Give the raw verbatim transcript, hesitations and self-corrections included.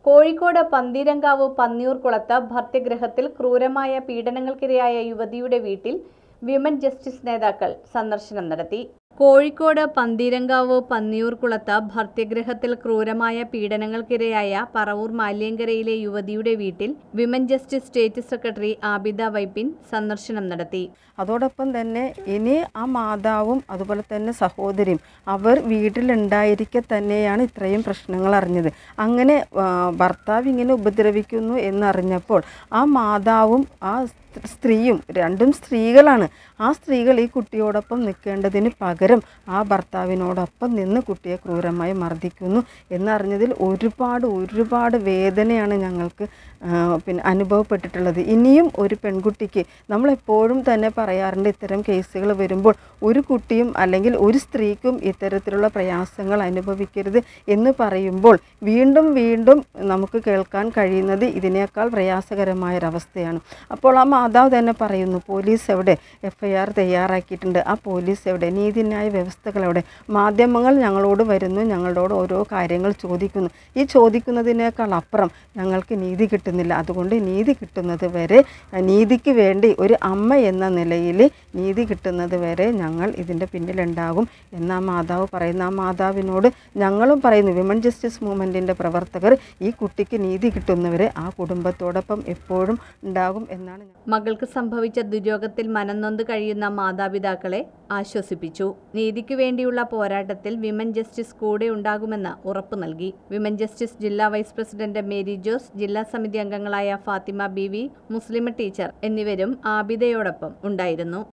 കോഴിക്കോട് പന്തീരങ്കാവ് പന്നിയൂർകുളത്ത് ഭർതൃഗൃഹത്തിൽ ക്രൂരമായ പീഡനങ്ങൾക്കിരയായ യുവതിയുടെ വീട്ടിൽ വിമൻ ജസ്റ്റിസ് നേതാക്കൾ സന്ദർശനം നടത്തി. കോഴിക്കോട് പന്തീരങ്കാവ് പന്നിയൂർകുളത്ത് ഭർതൃഗൃഹത്തിൽ ക്രൂരമായ പീഡനങ്ങൾക്കിരയായ പറവൂർ മാല്യങ്കരയിലെ യുവതിയുടെ വീട്ടിൽ women justice state secretary Abida Vypin സന്ദർശനം നടത്തി. അതോടൊപ്പം തന്നെ ഇനി ആ മാതാവും അതുപോലെ തന്നെ സഹോദരിയും അവർ വീട്ടിലുണ്ടായിരിക്കെ തന്നെയാണ് ഇത്രയും പ്രശ്നങ്ങൾ അറിഞ്ഞത്. അങ്ങനെ ഭർത്താവ് ഇങ്ങനെ ഉപദ്രവിക്കുന്നു എന്നറിഞ്ഞപ്പോൾ ആ മാതാവും ആ സ്ത്രീയും, രണ്ടും സ്ത്രീകളാണ്, ആ സ്ത്രീകൾ ഈ കുട്ടിയോടൊപ്പം നിൽക്കേണ്ടതിന് പകരം ആ ഭർത്താവിനോടൊപ്പം നിന്ന് കുട്ടിയെ ക്രൂരമായി മർദ്ദിക്കുന്നു എന്നറിഞ്ഞതിൽ ഒരുപാട് ഒരുപാട് വേദനയാണ് ഞങ്ങൾക്ക് പിന്നെ അനുഭവപ്പെട്ടിട്ടുള്ളത്. ഇനിയും ഒരു പെൺകുട്ടിക്ക്, നമ്മളെപ്പോഴും തന്നെ പറയാറുണ്ട്, ഇത്തരം കേസുകൾ വരുമ്പോൾ ഒരു കുട്ടിയും അല്ലെങ്കിൽ ഒരു സ്ത്രീക്കും ഇത്തരത്തിലുള്ള പ്രയാസങ്ങൾ അനുഭവിക്കരുത് എന്ന് പറയുമ്പോൾ വീണ്ടും വീണ്ടും നമുക്ക് കേൾക്കാൻ കഴിയുന്നത് ഇതിനേക്കാൾ പ്രയാസകരമായൊരവസ്ഥയാണ്. അപ്പോൾ ആ മാതാവ് തന്നെ പറയുന്നു, പോലീസ് എവിടെ, എഫ് ഐ ആർ തയ്യാറാക്കിയിട്ടുണ്ട്, ആ പോലീസ് എവിടെ, നീതിന്യായ വ്യവസ്ഥകൾ എവിടെ, മാധ്യമങ്ങൾ ഞങ്ങളോട് വരുന്നു, ഞങ്ങളോട് ഓരോ കാര്യങ്ങൾ ചോദിക്കുന്നു, ഈ ചോദിക്കുന്നതിനേക്കാൾ അപ്പുറം ഞങ്ങൾക്ക് നീതി കിട്ടുന്നില്ല. അതുകൊണ്ട് നീതി കിട്ടുന്നത് വരെ, നീതിക്ക് വേണ്ടി ഒരു അമ്മ എന്ന നിലയിൽ നീതി കിട്ടുന്നത് വരെ ഞങ്ങൾ ഇതിൻ്റെ പിന്നിലുണ്ടാകും എന്ന് ആ മാതാവ് പറയുന്ന, ആ മാതാവിനോട് ഞങ്ങളും പറയുന്നു, വിമൻ ജസ്റ്റിസ് മൂവ്മെൻറ്റിൻ്റെ പ്രവർത്തകർ ഈ കുട്ടിക്ക് നീതി കിട്ടുന്നവരെ ആ കുടുംബത്തോടൊപ്പം എപ്പോഴും ഉണ്ടാകും എന്നാണ്. മകൾക്ക് സംഭവിച്ച ദുര്യോഗത്തിൽ മനംനൊന്ത് കഴിയുന്ന മാതാപിതാക്കളെ ആശ്വസിപ്പിച്ചു. നീതിക്കു വേണ്ടിയുള്ള പോരാട്ടത്തിൽ വിമൻ ജസ്റ്റിസ് കൂടെ ഉണ്ടാകുമെന്ന് ഉറപ്പു നൽകി. വിമൻ ജസ്റ്റിസ് ജില്ലാ വൈസ് പ്രസിഡന്റ് മേരി ജോസ്, ജില്ലാ സമിതി അംഗങ്ങളായ Fathima B V, Muslima teacher എന്നിവരും ആബിദയോടൊപ്പം ഉണ്ടായിരുന്നു.